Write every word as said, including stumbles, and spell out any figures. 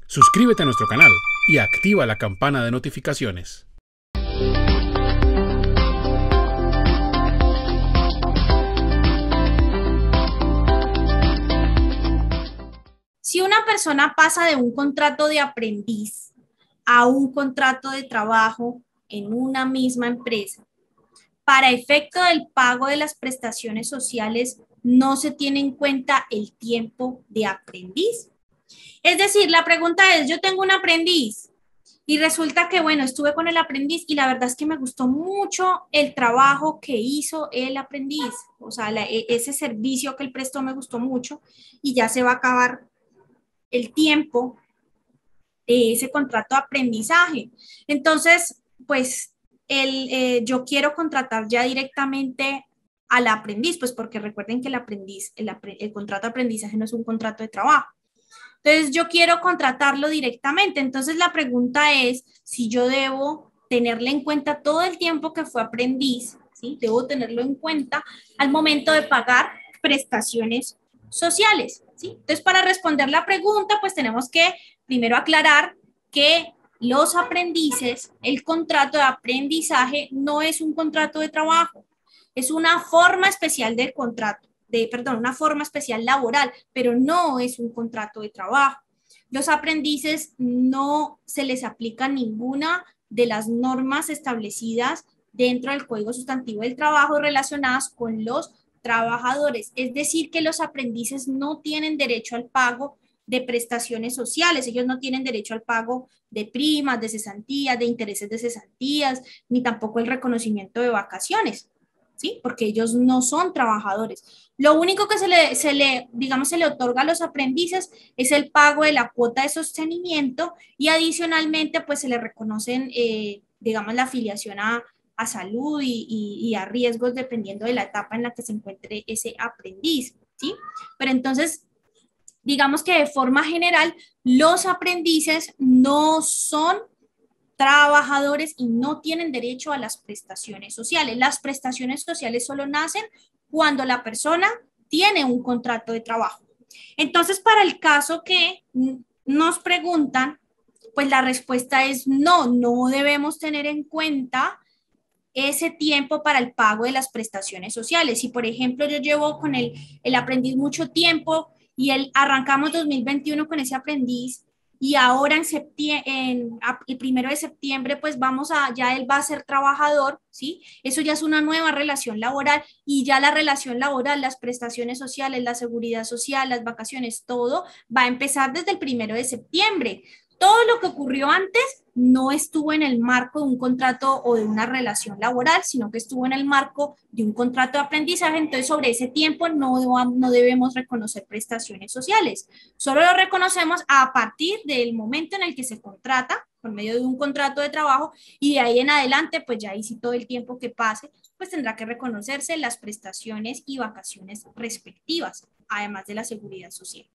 Suscríbete a nuestro canal y activa la campana de notificaciones. Si una persona pasa de un contrato de aprendiz a un contrato de trabajo en una misma empresa, para efecto del pago de las prestaciones sociales, no se tiene en cuenta el tiempo de aprendiz. Es decir, la pregunta es, yo tengo un aprendiz y resulta que, bueno, estuve con el aprendiz y la verdad es que me gustó mucho el trabajo que hizo el aprendiz. O sea, la, ese servicio que él prestó me gustó mucho y ya se va a acabar el tiempo de ese contrato de aprendizaje. Entonces, pues el, eh, yo quiero contratar ya directamente al aprendiz, pues porque recuerden que el aprendiz, el, el contrato de aprendizaje no es un contrato de trabajo. Entonces, yo quiero contratarlo directamente. Entonces, la pregunta es si yo debo tenerle en cuenta todo el tiempo que fue aprendiz, ¿sí? Debo tenerlo en cuenta al momento de pagar prestaciones sociales, ¿sí? Entonces, para responder la pregunta, pues tenemos que primero aclarar que los aprendices, el contrato de aprendizaje no es un contrato de trabajo, es una forma especial del contrato, de, perdón, una forma especial laboral, pero no es un contrato de trabajo. Los aprendices no se les aplica ninguna de las normas establecidas dentro del Código Sustantivo del Trabajo relacionadas con los trabajadores. Es decir, que los aprendices no tienen derecho al pago de prestaciones sociales, ellos no tienen derecho al pago de primas, de cesantías, de intereses de cesantías, ni tampoco el reconocimiento de vacaciones, ¿sí? Porque ellos no son trabajadores. Lo único que se le, se le, digamos, se le otorga a los aprendices es el pago de la cuota de sostenimiento y adicionalmente, pues se le reconocen, eh, digamos, la afiliación a, a salud y, y, y a riesgos dependiendo de la etapa en la que se encuentre ese aprendiz, ¿sí? Pero entonces, digamos que de forma general, los aprendices no son trabajadores y no tienen derecho a las prestaciones sociales. Las prestaciones sociales solo nacen cuando la persona tiene un contrato de trabajo. Entonces, para el caso que nos preguntan, pues la respuesta es no, no debemos tener en cuenta ese tiempo para el pago de las prestaciones sociales. Si, por ejemplo, yo llevo con el, el aprendiz mucho tiempo y el, arrancamos dos mil veintiuno con ese aprendiz y ahora en septiembre, en, el primero de septiembre, pues vamos a, ya él va a ser trabajador, ¿sí? Eso ya es una nueva relación laboral y ya la relación laboral, las prestaciones sociales, la seguridad social, las vacaciones, todo va a empezar desde el primero de septiembre. Todo lo que ocurrió antes no estuvo en el marco de un contrato o de una relación laboral, sino que estuvo en el marco de un contrato de aprendizaje. Entonces, sobre ese tiempo no, no debemos reconocer prestaciones sociales. Solo lo reconocemos a partir del momento en el que se contrata, por medio de un contrato de trabajo, y de ahí en adelante, pues ya ahí sí todo el tiempo que pase, pues tendrá que reconocerse las prestaciones y vacaciones respectivas, además de la seguridad social.